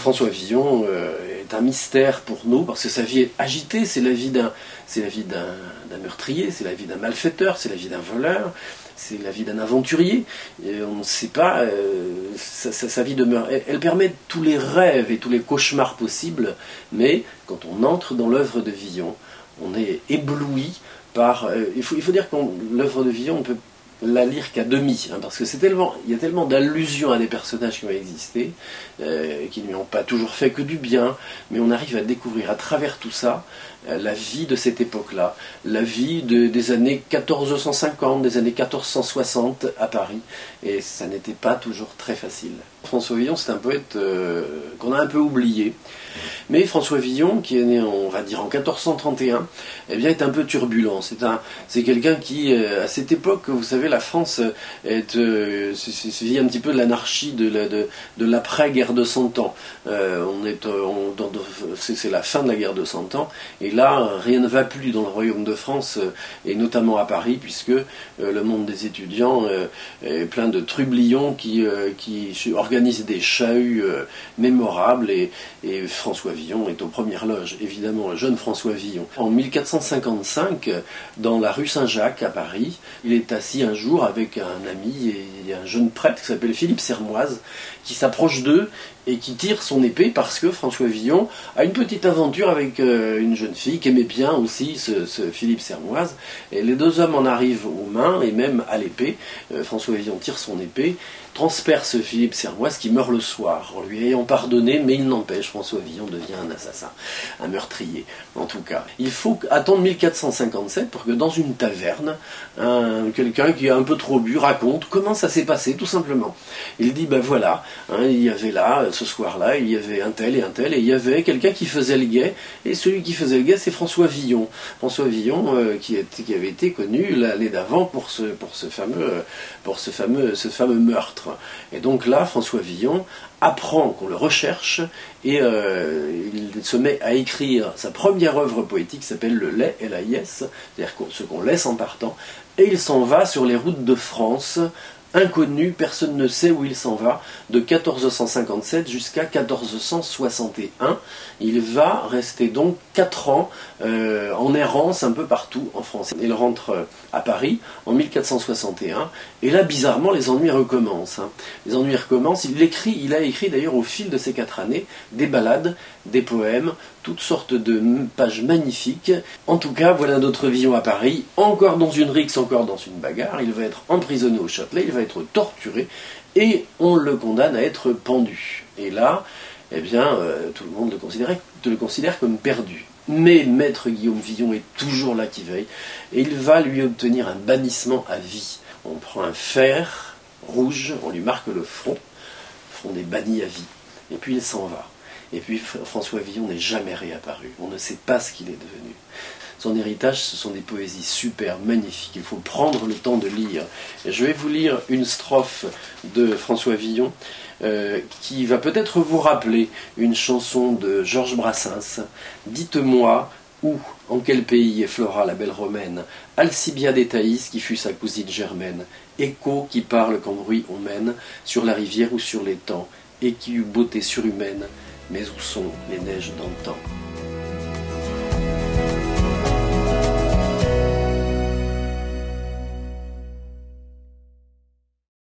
François Villon est un mystère pour nous parce que sa vie est agitée, c'est la vie d'un meurtrier, c'est la vie d'un malfaiteur, c'est la vie d'un voleur, c'est la vie d'un aventurier. Et on ne sait pas, sa vie demeure. Elle permet tous les rêves et tous les cauchemars possibles, mais quand on entre dans l'œuvre de Villon, on est ébloui par. Il faut dire que l'œuvre de Villon, on peut la lire qu'à demi, parce que il y a tellement d'allusions à des personnages qui ont existé, qui ne lui ont pas toujours fait que du bien, mais on arrive à découvrir à travers tout ça la vie de cette époque-là, la vie des années 1450, des années 1460 à Paris, et ça n'était pas toujours très facile. François Villon, c'est un poète qu'on a un peu oublié, mais François Villon, qui est né, on va dire, en 1431, eh bien, est un peu turbulent. C'est quelqu'un qui, à cette époque, vous savez, la France vit un petit peu de l'anarchie de l'après-guerre de Cent Ans. C'est la fin de la guerre de Cent Ans, et là, rien ne va plus dans le royaume de France, et notamment à Paris, puisque le monde des étudiants est plein de trublions qui organisent des chahuts mémorables, et François Villon est aux premières loges, évidemment, le jeune François Villon. En 1455, dans la rue Saint-Jacques à Paris, il est assis un jour avec un ami et un jeune prêtre qui s'appelle Philippe Sermoise, qui s'approche d'eux et qui tire son épée parce que François Villon a une petite aventure avec une jeune fille qui aimait bien aussi ce Philippe Sermoise. Et les deux hommes en arrivent aux mains et même à l'épée. François Villon tire son épée, transperce Philippe Sermoise qui meurt le soir en lui ayant pardonné, mais il n'empêche, François Villon devient un assassin, un meurtrier en tout cas. Il faut attendre 1457 pour que dans une taverne, quelqu'un qui a un peu trop bu raconte comment ça s'est passé tout simplement. Il dit ben voilà, il y avait là, ce soir-là, il y avait un tel, et il y avait quelqu'un qui faisait le guet, et celui qui faisait le guet, c'est François Villon. François Villon, qui avait été connu l'année d'avant pour ce fameux meurtre. Et donc là, François Villon apprend qu'on le recherche, et il se met à écrire sa première œuvre poétique qui s'appelle le Lais, L-A-I-S, c'est-à-dire ce qu'on laisse en partant, et il s'en va sur les routes de France, inconnu, personne ne sait où il s'en va, de 1457 jusqu'à 1461. Il va rester donc 4 ans en errance un peu partout en France. Il rentre à Paris en 1461, et là, bizarrement, les ennuis recommencent. Les ennuis recommencent. Il a écrit d'ailleurs au fil de ces 4 années des ballades, des poèmes, toutes sortes de pages magnifiques. En tout cas, voilà notre Villon à Paris, encore dans une rixe, encore dans une bagarre. Il va être emprisonné au Châtelet, il va être torturé, et on le condamne à être pendu. Et là, eh bien, tout le monde le considère comme perdu. Mais Maître Guillaume Villon est toujours là qui veille, et il va lui obtenir un bannissement à vie. On prend un fer rouge, on lui marque le front des bannis à vie, et puis il s'en va. Et puis François Villon n'est jamais réapparu, on ne sait pas ce qu'il est devenu. Son héritage, ce sont des poésies superbes, magnifiques, il faut prendre le temps de lire. Et je vais vous lire une strophe de François Villon qui va peut-être vous rappeler une chanson de Georges Brassens. Dites-moi où, en quel pays est Flora la belle romaine, Alcibiade et Thaïs qui fut sa cousine germaine, Écho qui parle quand bruit on mène, sur la rivière ou sur l'étang, et qui eut beauté surhumaine, mais où sont les neiges d'antan?